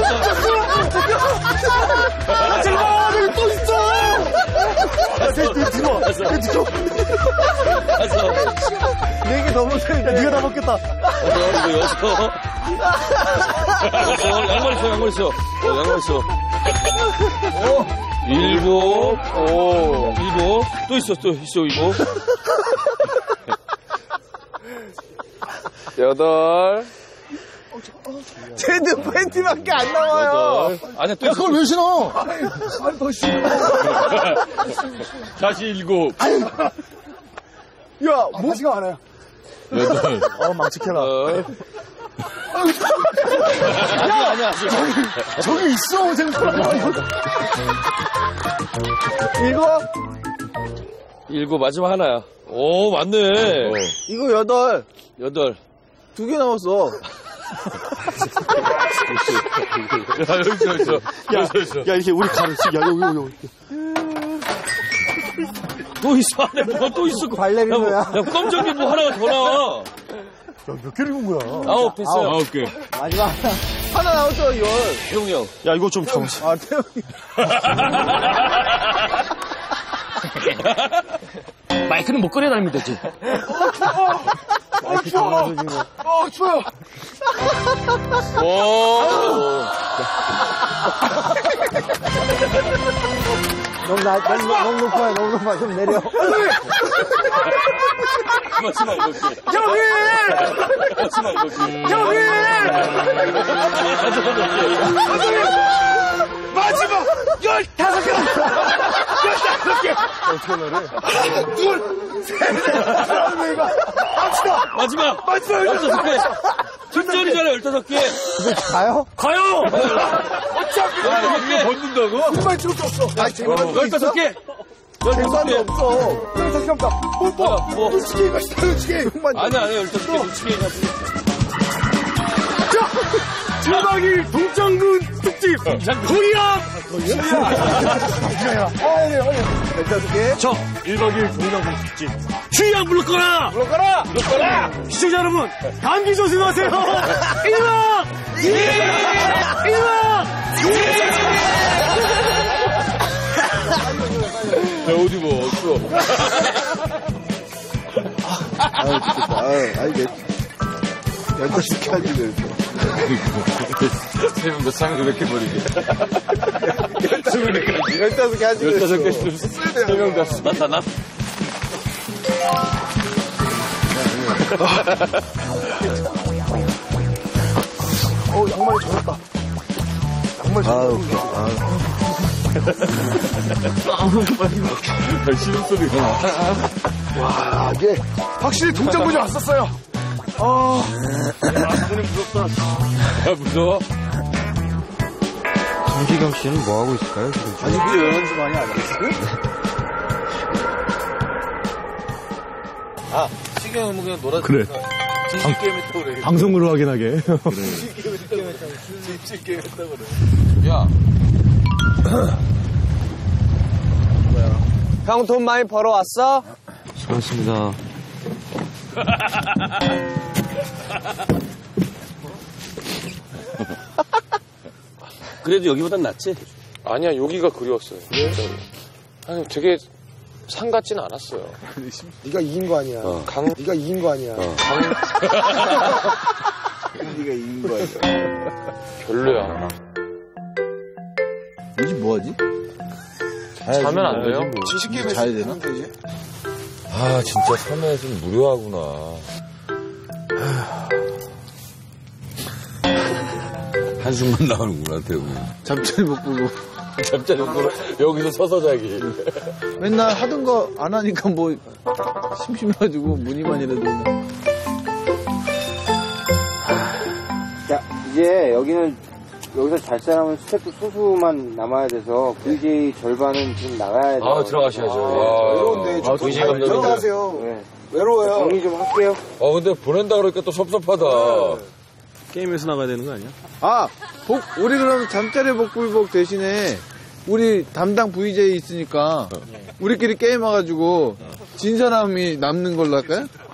잠깐만, 여기 또 있어! 뒤집어. 뒤집어. 알았어. 4개 더 먹으니까 네가 다 먹겠다. 이거 6. 양말 있어, 양말 있어. 양말 있어. 7. 7. 또 있어, 7. 8. 쟤는 팬티밖에 안 나와요. 8. 아니야, 또 야, 있어. 그걸 왜 신어? 아니, 더 신어. 다시 7. 야, 뭐지가 많아요. 8. 망치켜라. 아니야. 저기 있어, 쟤는. 7 마지막 하나야. 오, 맞네. 이거 8. 8. 2개 남았어. 여기 있어. 야, 이렇게 우리 가르치. 야, 여기. 또 있어, 안에 뭐 또 있어. 발레리노야. 야, 껌정이 뭐 하나가 더 나와. 야, 몇 개를 입은 거야? 9 됐어요. 9개. 마지막. 하나 나왔죠, 이걸. 태웅이 형. 야, 이거 좀 참았어. 아, 태용이. 마이크는 못 꺼내 다니면 되지. 마이크 전화도 지금. 추워요. 오. 너무 높아. 좀 내려. 마지막 7개. 형이! 마지막 7개. 형이! 마지막 15개. 15개. 어떻게 노래? 마지막 15개. 팀전이잖아, 15개. 가요? 가요! 어차피 15개. 벗는다고? 정말 찍을 수 없어. 아, 재밌는 거 있어? 15개. 재산이 없어. 재산이 없다. 뽀뽀. 눈치게 이거 눈치게. 아니야, 15개 눈치게 해가지고. 자! 7박 2일 동창군 특집. 코리아! 네. 15개. 저 1박 2일 동장군 특집 주의한 물러거라! 물러가라! 시청자 여러분 감기 조심하세요. 1박 2일 야, 어디 뭐, 없어. 아이, 15개 하지, 세명 더 쌍을 왜 이렇게 버리게. 15개 하지. 15개 세명 다 나타나? 양말이 젖었다. 양말 젖었다. 신음소리가 나. 와, 이게 확실히 동장군이 왔었어요. 완전히 무섭다. 야, 무서워? 정시경 씨는 뭐 하고 있을까요, 지금? 아니, 그 연습 많이 안 했어요? 아, 시경은 뭐 그냥 놀아. 그래. 진실 게임 했다고 그래. 방송으로 확인하게. 진실 게임 했다고 그래. 야. 형 돈 많이 벌어왔어? 수고하셨습니다. 그래도 여기보단 낫지? 아니야, 여기가 그리웠어요. 진짜로. 아니, 되게 산 같진 않았어요. 네가 이긴 거 아니야. 네가 이긴 거 아니야. 네가 이긴 거 아니야. 별로야. 요새 뭐하지? 자면 안 돼요? 진실 게임 자야 되나? 아, 진짜 섬에서는 무료하구나. 한숨만 나오는구나, 대우. 잠자리 못 보고. 잠자리 없구나. 여기서 서서 자기. 맨날 하던 거 안 하니까 뭐 심심해가지고 무늬만이라도. 자, 이제 여기서 잘 사람은 스태프 소수만 남아야 돼서 VJ 절반은 지금 나가야 돼요. 아, 들어가셔야죠. 외로운데. VJ 감독님. 들어가세요. 네. 외로워요. 정리 좀 할게요. 근데 보낸다 그러니까 또 섭섭하다. 게임에서 나가야 되는 거 아니야? 우리 그럼 잠자리 복불복 대신에 우리 담당 VJ 있으니까 우리끼리 게임 와가지고 진 사람이 남는 걸로 할까요?